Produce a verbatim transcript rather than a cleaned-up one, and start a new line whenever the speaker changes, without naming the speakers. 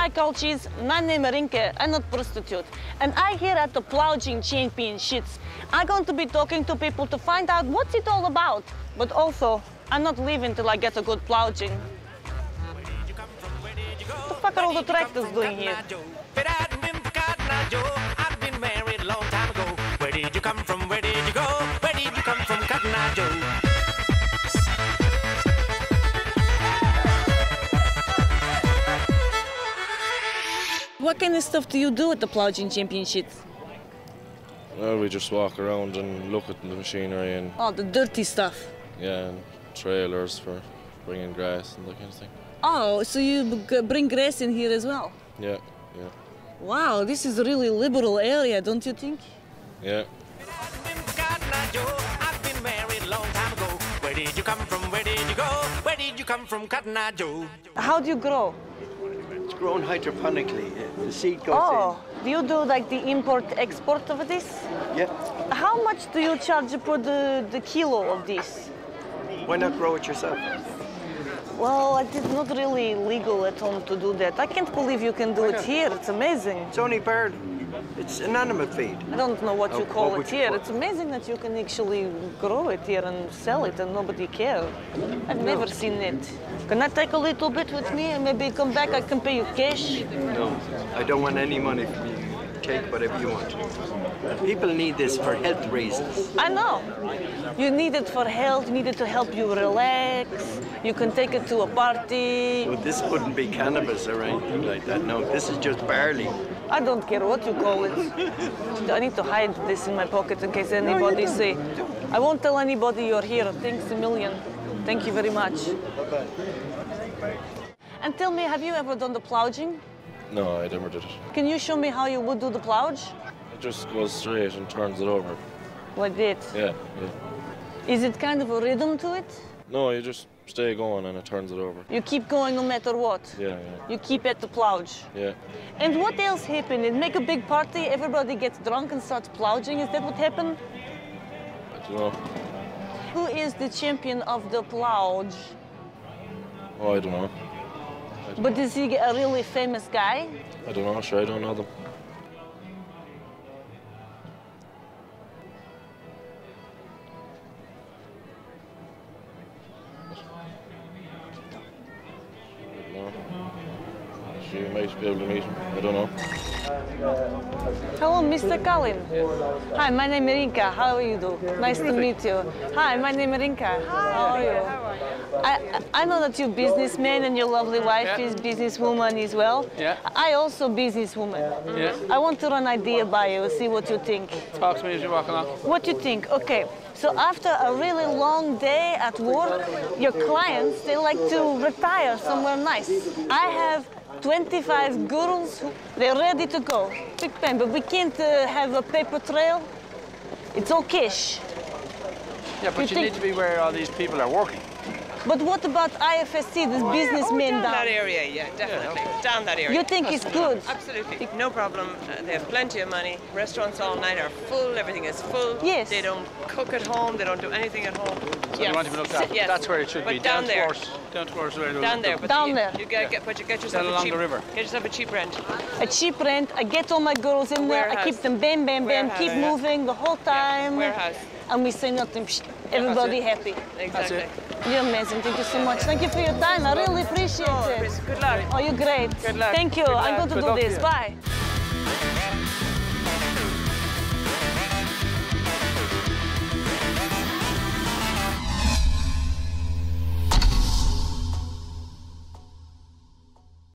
culture is, my name is Marinka, I'm not prostitute. And I here at the Plouging Championships. I'm going to be talking to people to find out what's it all about. But also, I'm not leaving till I get a good plouging. What the fuck are all the tractors doing here?
I've been married a long time ago. Where did you come from? Where did you go? Where did you come from, Cotton Eye Joe?
What kind of stuff do you do at the Plouging Championships?
Well, we just walk around and look at the machinery and...
Oh, the dirty stuff.
Yeah, and trailers for bringing grass and that kind of thing.
Oh, so you bring grass in here as well?
Yeah, yeah.
Wow, this is a really liberal area, don't you think?
Yeah.
I've been married a long time ago. Where did you come from? Where did you go? Where did you come from, Cotton Eye Joe?
How do you grow?
It's grown hydroponically. The seed goes
Oh, do you do like the import-export of this?
in. Yeah.
How much do you charge for the, the kilo of this?
Why not grow it yourself?
Well, it is not really legal at home to do that. I can't believe you can do it here. It's amazing.
It's only bird. It's an animal feed.
I don't know what you
Oh,
call
what
it
would you
here.
call it?
It's amazing that you can actually grow it here and sell it and nobody cares. I've never seen it. Can I take a little bit with me and maybe come back? I can pay you cash.
No, I don't want any money from you. Take whatever you want. People need this for health reasons.
I know. You need it for health. You need it to help you relax. You can take it to a party.
Well, this wouldn't be cannabis or anything like that. No, this is just barley.
I don't care what you call it. I need to hide this in my pocket in case anybody say. I won't tell anybody you're here. Thanks a million. Thank you very much. And tell me, have you ever done the plouging?
No, I never did it.
Can you show me how you would do the plouge?
It just goes straight and turns it over.
Like that?
Yeah, yeah.
Is it kind of a rhythm to it?
No, you just stay going and it turns it over.
You keep going no matter what?
Yeah, yeah.
You keep at the plouge?
Yeah.
And what else happened? It make a big party, everybody gets drunk and starts plouging. Is that what happened?
I don't know.
Who is the champion of the plouge?
Oh, I don't know.
But is he a really famous guy?
I don't know, sure, I don't know them. I don't know. She might be able to meet him, I don't know.
Hello, Mister Colin. Hi, my name is Marinka. How are you doing? Nice to meet you. Hi, my name is Marinka. How are you? I, I know that you're businessman and your lovely wife
Yeah.
is businesswoman as well.
Yeah.
I also businesswoman.
Yeah.
I want to run an idea by you, see what you think.
Talk to me as you walk along.
What you think? Okay. So after a really long day at work, your clients, they like to retire somewhere nice. I have twenty-five girls, who, they're ready to go. Big pen, but we can't uh, have a paper trail. It's all cash.
Yeah, but
You
you,
think-
need to be where all these people are working.
But what about I F S C, this businessmen
oh, down
down?
that area, yeah, definitely. Down that area.
You think it's good?
Absolutely. No problem. Uh, they have plenty of money. Restaurants all night are full. Everything is full.
Yes.
They don't cook at home. They don't do anything at home.
So you want to be looked after.
Yes.
That's where it should
but
be.
Down, there.
towards, down towards where the,
Down there.
the,
But
Down
you,
there.
You get, get, but you get yourself
Down
a
along
cheap,
the river.
Get yourself a cheap rent.
A cheap rent, I get all my girls in there, I
Warehouse.
keep them bam, bam, bam,
Warehouse,
keep
yeah.
moving the whole time.
Warehouse.
And we say nothing, psh, everybody
it.
happy.
Exactly.
it.
You're amazing, thank you so much. Thank you for your time, I really appreciate
Oh,
it.
Chris, good luck.
Oh, you're great.
Good luck.
Thank you,
Good
I'm
luck.
going to
Good
do
luck to
this,
you.
bye.